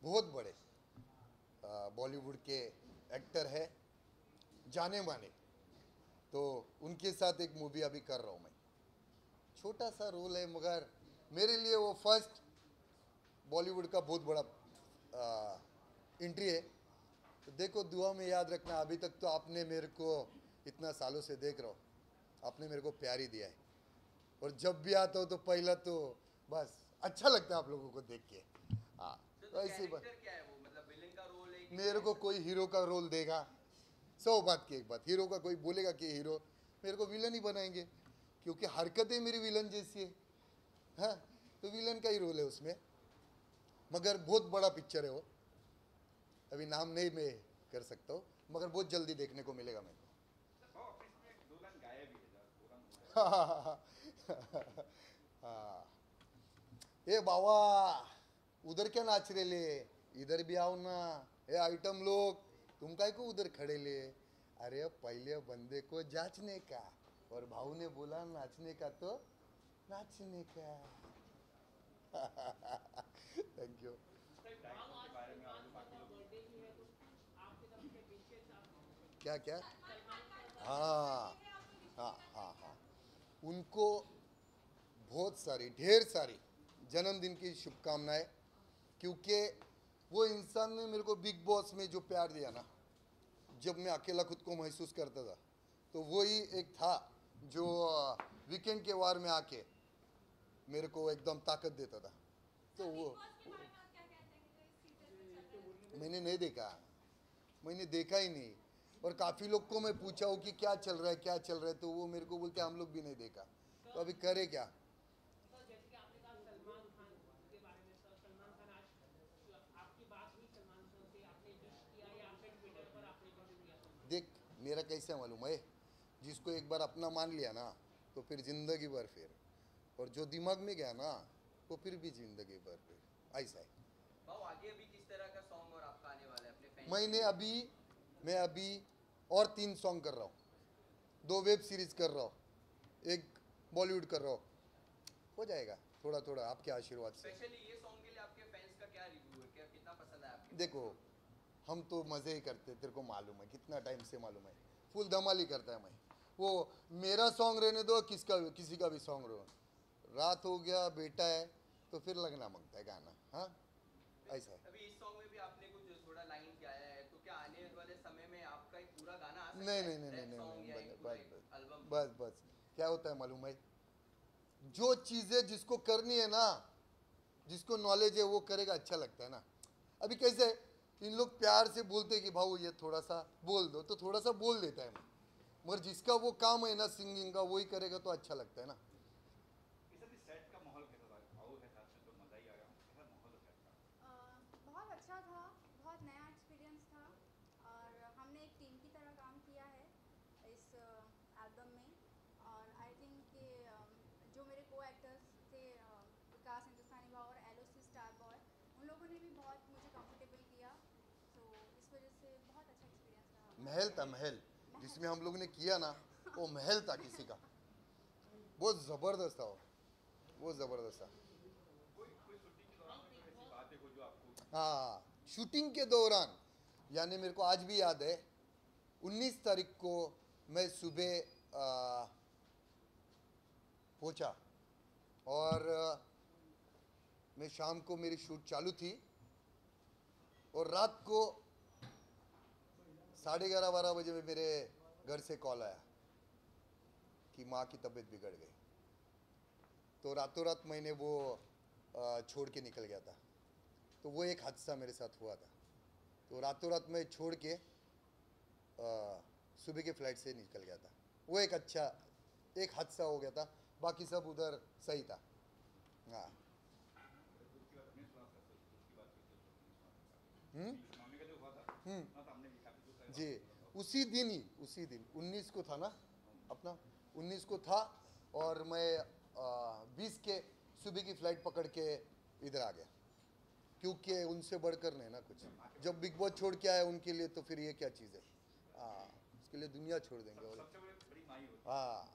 बहुत बड़े बॉलीवुड के एक्टर है, जाने माने। तो उनके साथ एक मूवी अभी कर रहा हूँ मैं। छोटा सा रोल है मगर मेरे लिए वो फर्स्ट बॉलीवुड का बहुत बड़ा एंट्री है। तो देखो, दुआ में याद रखना। अभी तक तो आपने मेरे को इतना सालों से देख रहा हो, आपने मेरे को प्यार ही दिया है। और जब भी आता हो तो पहला तो बस अच्छा लगता है आप लोगों को देख के। हाँ, तो ऐसे बात। क्या है वो, मतलब विलेन का रोल है कि मेरे को कोई हीरो का रोल देगा, 100 बात की एक बात, हीरो का कोई बोलेगा कि हीरो, मेरे को विलन ही बनाएंगे, क्योंकि हरकतें मेरी विलन जैसी है। हाँ, तो विलन का ही रोल है उसमें। मगर बहुत बड़ा पिक्चर है वो, अभी नाम नहीं मैं कर सकता हूँ, मगर बहुत जल्दी देखने को मिलेगा मेरे को। हाँ, ए बाबा, उधर क्या नाच रहे ले, इधर भी आओ ना। ए आइटम लोग, तुम काय को उधर खड़े ले। अरे पहले बंदे को जांचने का, और भाऊ ने बोला नाचने का तो नाचने का। Thank you. क्या क्या? हाँ हाँ हाँ हाँ, उनको बहुत सारी, ढेर सारी जन्मदिन की शुभकामनाएं। क्योंकि वो इंसान ने मेरे को बिग बॉस में जो प्यार दिया ना, जब मैं अकेला खुद को महसूस करता था, तो वही एक था जो वीकेंड के वार में आके मेरे को एकदम ताकत देता था। तो वो मैंने नहीं देखा, मैंने देखा ही नहीं। और काफ़ी लोग को मैं पूछा हूँ कि क्या चल रहा है, क्या चल रहा है, तो वो मेरे को बोलते हम लोग भी नहीं देखा। तो अभी करे क्या? देख, मेरा कैसे मालूम है, जिसको एक बार अपना मान लिया ना, तो फिर जिंदगी भर फिर, और जो दिमाग में गया ना, वो फिर भी जिंदगी भर फिर ऐसा है। भाव आगे अभी किस तरह का सॉन्ग और आपका आने वाला है अपने फैंस मैंने अभी मैं अभी और 3 सॉन्ग कर रहा हूँ, 2 वेब सीरीज कर रहा हूँ, एक बॉलीवुड कर रहा हूँ। हो जाएगा थोड़ा थोड़ा आपके आशीर्वाद से। स्पेशली ये सॉन्ग के लिए आपके फैंस का क्या रिव्यू है, क्या कितना पसंद है आपके? देखो, हम तो मज़े ही करते, तेरे को मालूम है, कितना टाइम से मालूम है, फुल धमाल ही करता है मैं। वो मेरा सॉन्ग रहने दो, किसका किसी का भी सॉन्ग रहो, रात हो गया बेटा है तो फिर लगना मांगता है गाना। हाँ, ऐसा है। अभी इस सॉन्ग में भी आपने कुछ थोड़ा लाइन गाया है, तो क्या आने वाले समय में आपका एक पूरा गाना आ सकता नहीं है, नहीं नहीं नहीं रैप नहीं सॉन्ग नहीं, या बस एक पूरा बस एक एल्बम? बस बस बस। क्या होता है मालूम है, जो चीज़ें जिसको करनी है ना, जिसको नॉलेज है वो करेगा, अच्छा लगता है ना। अभी कैसे इन लोग प्यार से बोलते हैं कि भाऊ ये थोड़ा सा बोल दो, तो थोड़ा सा बोल देता है मैं। मगर जिसका वो काम है ना सिंगिंग का, वही करेगा तो अच्छा लगता है ना। बहुत अच्छा था, बहुत नया एक्सपीरियंस था, और हमने एक टीम की तरह काम किया है इस एल्बम में। और आई थिंक कि जो मेरे को एक्टर्स थे, विकास हिंदुस्तानी भाव और एलओसी स्टार बॉय, उन लोगों ने भी बहुत मुझे कंफर्टेबल किया। तो इस वजह से बहुत अच्छा एक्सपीरियंस रहा महल था, महल जिसमें हम लोगों ने किया ना, वो महल था किसी का। बहुत ज़बरदस्त था वो, बहुत ज़बरदस्त था। हाँ, शूटिंग के दौरान, यानी मेरे को आज भी याद है, 19 तारीख को मैं सुबह पहुंचा, और मैं शाम को मेरी शूट चालू थी, और रात को 11:30-12 बजे में मेरे घर से कॉल आया कि माँ की तबीयत बिगड़ गई। तो रातों रात मैंने वो छोड़ के निकल गया था। तो वो एक हादसा मेरे साथ हुआ था। तो रातों रात मैं छोड़ के सुबह के फ्लाइट से निकल गया था। वो एक अच्छा एक हादसा हो गया था, बाकी सब उधर सही था। हाँ। जी, उसी दिन 19 को था ना अपना, 19 को था, और मैं 20 के सुबह की फ्लाइट पकड़ के इधर आ गया, क्योंकि उनसे बढ़कर नहीं ना कुछ। जब बिग बॉस छोड़ के आया उनके लिए, तो फिर ये क्या चीज़ है। हाँ, उसके लिए दुनिया छोड़ देंगे वो लोग। हाँ,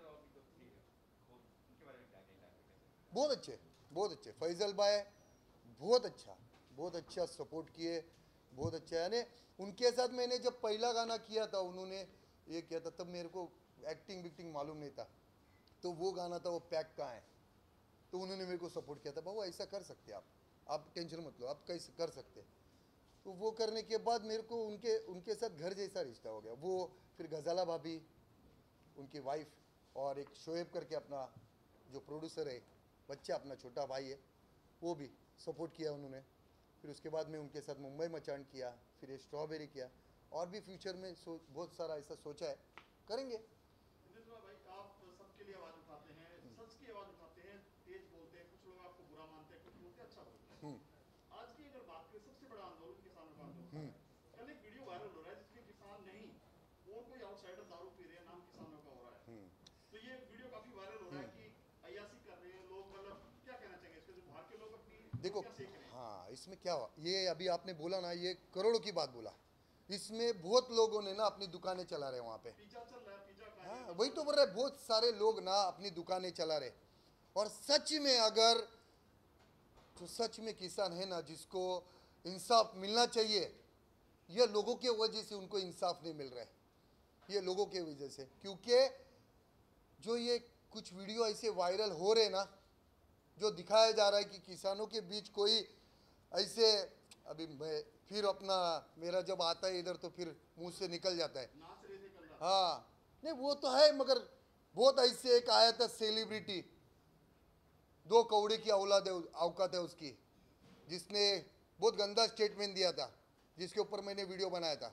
बहुत अच्छे, बहुत अच्छे। फैजल भाई बहुत अच्छा सपोर्ट किए, बहुत अच्छा। यानी उनके साथ मैंने जब पहला गाना किया था, उन्होंने ये किया था, तब मेरे को एक्टिंग विक्टिंग मालूम नहीं था। तो वो गाना था वो पैक का है, तो उन्होंने मेरे को सपोर्ट किया था, बाबू ऐसा कर सकते आप टेंशन मत लो, आप कैसे कर सकते। तो वो करने के बाद मेरे को उनके उनके साथ घर जैसा रिश्ता हो गया। वो फिर गजाला भाभी, उनकी वाइफ, और एक शोएब करके अपना जो प्रोड्यूसर है, बच्चा अपना छोटा भाई है, वो भी सपोर्ट किया उन्होंने। फिर उसके बाद में उनके साथ मुंबई मचान किया, फिर ये स्ट्रॉबेरी किया, और भी फ्यूचर में बहुत सारा ऐसा सोचा है, करेंगे। भाई आप सबके लिए आवाज उठाते हैं, सच की आवाज उठाते हैं, तेज बोलते हैं, कुछ लोग आपको बुरा मानते हैं, कुछ बोलते हैं अच्छा बोलते हैं। आज की अगर बात करें, सबसे बड़ा आंदोलन किसानों का आंदोलन है। कल एक वीडियो वायरल हो रहा है जिसमें किसान नहीं और कोई आउटसाइडर दारू पी रहे हैं, नाम किसानों का हो रहा है। तो ये वीडियो काफी वायरल हो रहा है कि अय्यासी कर रहे हैं लोग, मतलब क्या कहना चाहेंगे इसके, जो बाहर के लोग अपनी देखो, क्या सीख रहे हैं? हाँ, इसमें क्या हुआ, ये अभी आपने बोला ना, ये करोड़ों की बात बोला। इसमें बहुत लोगों ने ना अपनी दुकानें चला रहे वहाँ पे। पिज्जा चल रहा है, पिज्जा खा रहे हाँ, हैं। वही तो बोल रहा है, बहुत सारे लोग ना अपनी दुकानें चला रहे। और सच में अगर जो सच में किसान है ना, जिसको इंसाफ मिलना चाहिए, ये लोगों के वजह से उनको इंसाफ नहीं मिल रहा है, ये लोगों के वजह से। क्योंकि जो ये कुछ वीडियो ऐसे वायरल हो रहे ना, जो दिखाया जा रहा है कि किसानों के बीच कोई ऐसे, अभी मैं फिर अपना मेरा जब आता है इधर तो फिर मुंह से निकल जाता है, नाच रहे थे कल रात। हाँ, नहीं वो तो है, मगर बहुत ऐसे एक आया था सेलिब्रिटी, 2 कौड़े की औलाद है, औकात है उसकी, जिसने बहुत गंदा स्टेटमेंट दिया था, जिसके ऊपर मैंने वीडियो बनाया था।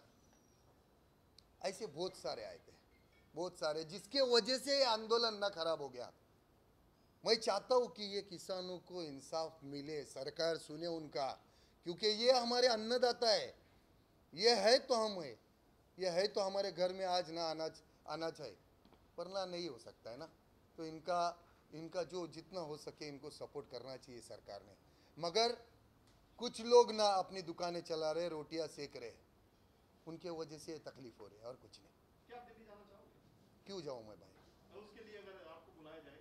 ऐसे बहुत सारे आए थे, बहुत सारे, जिसके वजह से आंदोलन ना खराब हो गया। मैं चाहता हूँ कि ये किसानों को इंसाफ मिले, सरकार सुने उनका, क्योंकि ये हमारे अन्नदाता है, ये है तो हम है, ये है तो हमारे घर में आज ना अनाज आना चाहिए, वरना नहीं हो सकता है ना। तो इनका जो जितना हो सके इनको सपोर्ट करना चाहिए सरकार ने। मगर कुछ लोग ना अपनी दुकानें चला रहे, रोटियां सेक रहे, उनके वजह से तकलीफ हो रही है, और कुछ नहीं। क्या आप दिल्ली जाना चाहोगे? क्यों जाऊँ मैं भाई? और उसके लिए अगर आपको बुलाया जाए?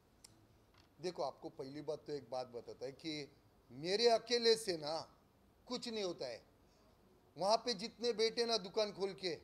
देखो, आपको पहली बात तो एक बात बताता है कि मेरे अकेले से ना कुछ नहीं होता है। वहां पे जितने बेटे ना दुकान खोल के,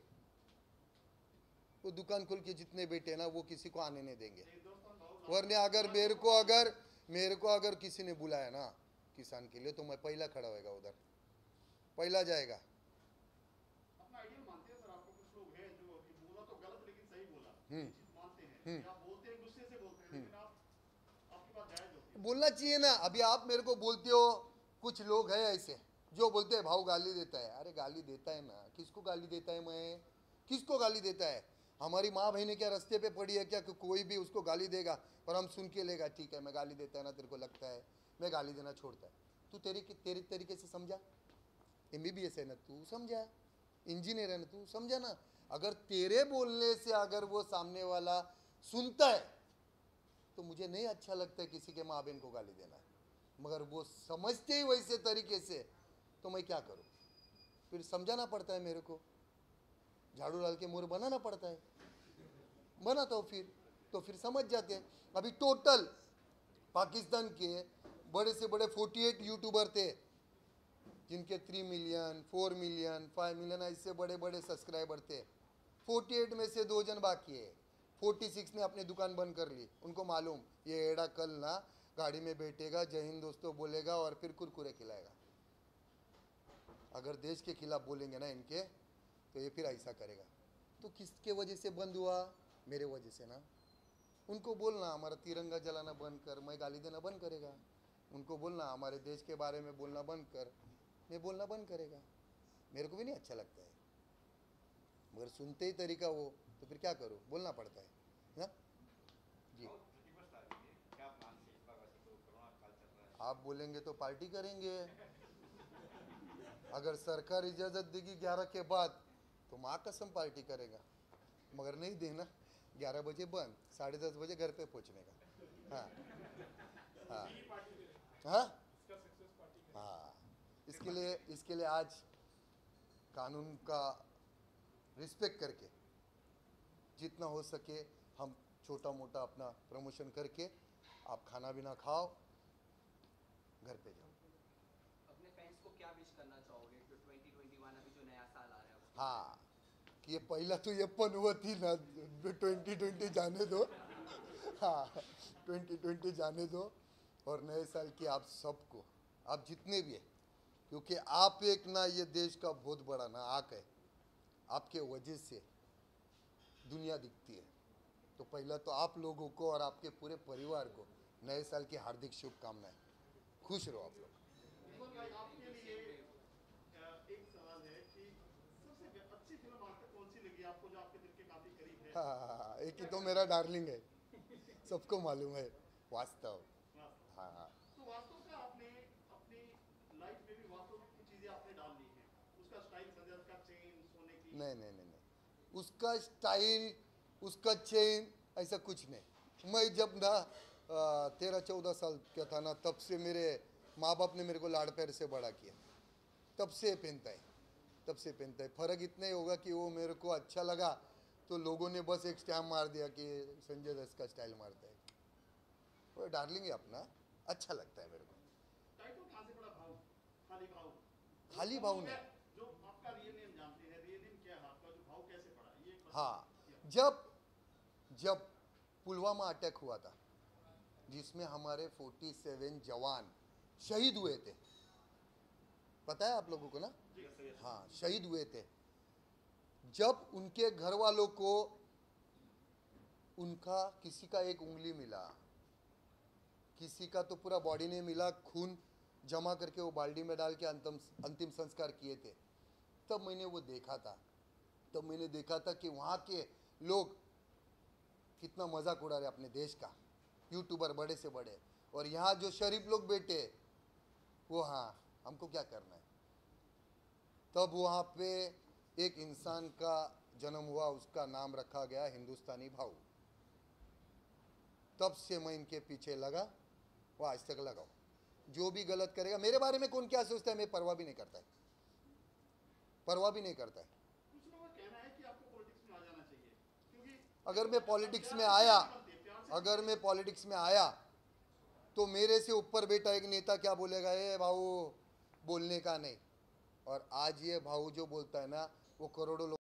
वो दुकान खोल के जितने बेटे ना, वो किसी को आने नहीं देंगे। हिंदुस्तान भाव वरना अगर मेरे को अगर किसी ने बुलाया ना किसान के लिए, तो मैं पहला खड़ा होएगा उधर, पहला जाएगा। अपना आइडियल मानते हैं सर, आपको कुछ लोग हैं जो अभी बोला तो गलत लेकिन सही बोला, ये चीज मानते हैं, या बोलते हैं गुस्से से बोलते हैं, लेकिन आपकी बात जायज होती है। बोलना चाहिए ना। अभी आप मेरे को बोलते हो, कुछ लोग हैं ऐसे जो बोलते हैं भाव गाली देता है। अरे गाली देता है ना, किसको गाली देता है? मैं किसको गाली देता है? हमारी माँ बहनें क्या रास्ते पे पड़ी है क्या कि कोई भी उसको गाली देगा और हम सुन के लेगा, ठीक है मैं गाली देता है ना, तेरे को लगता है मैं गाली देना छोड़ता है। तू तेरे तरीके से समझा, MBBS है ना तू समझा, इंजीनियर है ना तू समझा ना। अगर तेरे बोलने से अगर वो सामने वाला सुनता है तो मुझे नहीं अच्छा लगता है किसी के माँ बहन को गाली देना, मगर वो समझते ही वैसे तरीके से, तो मैं क्या करूं? फिर समझाना पड़ता है मेरे को, झाड़ू डाल के मोर बनाना पड़ता है, बनाता हूँ तो फिर समझ जाते हैं। अभी टोटल पाकिस्तान के बड़े से बड़े 48 यूट्यूबर थे, जिनके 3 मिलियन 4 मिलियन 5 मिलियन ऐसे बड़े बड़े सब्सक्राइबर थे। 48 में से 2 जन बाकी है। 46 ने अपनी दुकान बंद कर ली। उनको मालूम ये एड़ा कल ना गाड़ी में बैठेगा, जय हिंद दोस्तों बोलेगा और फिर कुरकुरे खिलाएगा। अगर देश के खिलाफ बोलेंगे ना इनके, तो ये फिर ऐसा करेगा। तो किसके वजह से बंद हुआ? मेरे वजह से ना। उनको बोलना हमारा तिरंगा जलाना बंद कर, मैं गाली देना बंद करेगा। उनको बोलना हमारे देश के बारे में बोलना बंद कर, मैं बोलना बंद करेगा। मेरे को भी नहीं अच्छा लगता है, मगर सुनते ही तरीका वो, तो फिर क्या करूँ, बोलना पड़ता है ना जी। आप बोलेंगे तो पार्टी करेंगे। अगर सरकार इजाज़त देगी 11 के बाद तो माँ कसम पार्टी करेगा, मगर नहीं देना 11 बजे बंद, 10:30 बजे घर पे पहुँचने का। हाँ हाँ हाँ हाँ। इसके लिए आज कानून का रिस्पेक्ट करके जितना हो सके हम छोटा मोटा अपना प्रमोशन करके, आप खाना भी ना खाओ, घर पे जाओ। को क्या विश करना चाहोगे जो 2021 अभी जो नया साल आ रहा है उसको? हाँ, कि ये पहिला तो ये पनवती ना 2020 जाने दो। हाँ, 2020 जाने दो और नए साल की आप सबको, आप जितने भी है, क्योंकि आप एक ना ये देश का बहुत बड़ा ना आंख है, आपके वजह से दुनिया दिखती है। तो पहला तो आप लोगों को और आपके पूरे परिवार को नए साल की हार्दिक शुभकामनाएं। खुश रहो आप लोग। विमल भाई आपके लिए एक सवाल है कि सबसे अच्छी फिल्म आज तक कौन सी लगी आपको जो आपके दिल के काफी करीब है? हाँ, एक ही तो मेरा डार्लिंग है, सबको मालूम है, वास्तव। हाँ, तो वास्तव का आपने अपनी लाइफ में भी वास्तव में कुछ चीजें आपने डाल ली हैं, उसका स्टाइल संजय का चेन सोने की नहीं, उसका स्टाइल, उसका चेन ऐसा कुछ नहीं। मैं जब ना 13-14 साल का था ना, तब से मेरे माँ बाप ने मेरे को लाड़ प्यार से बड़ा किया, तब से पहनता है। फर्क इतना ही होगा कि वो मेरे को अच्छा लगा तो लोगों ने बस एक स्टैम्प मार दिया कि संजय दत्त का स्टाइल मारता है। वो डार्लिंग है अपना, अच्छा लगता है मेरे को। टाइटल कहाँ से पड़ा? भाव, खाली भाव? खाली भाव नहीं। जो आपका रियल नेम जानते हैं, रियल नेम क्या है आपका, जो भाव कैसे पड़ा, ये एक प्रश्न हाँ, किया। जब पुलवामा अटैक हुआ था, जिसमें हमारे 47 जवान शहीद हुए थे, पता है आप लोगों को ना? हाँ, शहीद हुए थे। जब उनके घर वालों को उनका किसी का एक उंगली मिला, किसी का तो पूरा बॉडी नहीं मिला, खून जमा करके वो बाल्टी में डाल के अंतिम संस्कार किए थे, तब मैंने वो देखा था। तब मैंने देखा था कि वहाँ के लोग कितना मजाक उड़ा रहे अपने देश का, यूट्यूबर बड़े से बड़े, और यहाँ जो शरीफ लोग बैठे वो, हाँ हमको क्या करना है। तब वहाँ पे एक इंसान का जन्म हुआ, उसका नाम रखा गया हिंदुस्तानी भाऊ। तब से मैं इनके पीछे लगा, वो आज तक लगाओ। जो भी गलत करेगा, मेरे बारे में कौन क्या सोचता है मैं परवाह भी नहीं करता है, परवाह भी नहीं करता है। कुछ लोगों का कहना है कि आपको पॉलिटिक्स में आ जाना चाहिए, क्योंकि अगर मैं पॉलिटिक्स में आया तो मेरे से ऊपर बेटा एक नेता क्या बोलेगा, ए भाऊ बोलने का नहीं। और आज ये भाऊ जो बोलता है ना, वो करोड़ों लोग